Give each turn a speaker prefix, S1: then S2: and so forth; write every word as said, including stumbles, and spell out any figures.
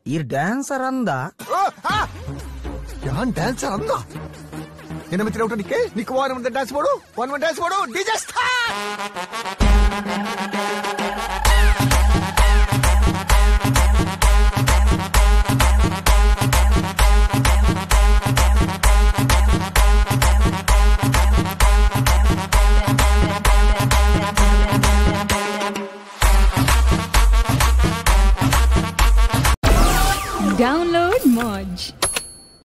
S1: ಈ ಡ್ಯಾನ್ಸರ್ ಅಂದ
S2: ಯಾನ್ ಡ್ಯಾನ್ಸರ್ ಅಂದ ಏನ ಮಿತ್ರ ಊಟ ನಿಕ್ಕೆ ನಿಕ್ಕೆ ವಾರ ಡ್ಯಾನ್ಸ್ ಮಾಡು ಒನ್ ಡ್ಯಾನ್ಸ್ ಮಾಡು ಡಿಜೆ ಸ್ಟಾರ್ಟ್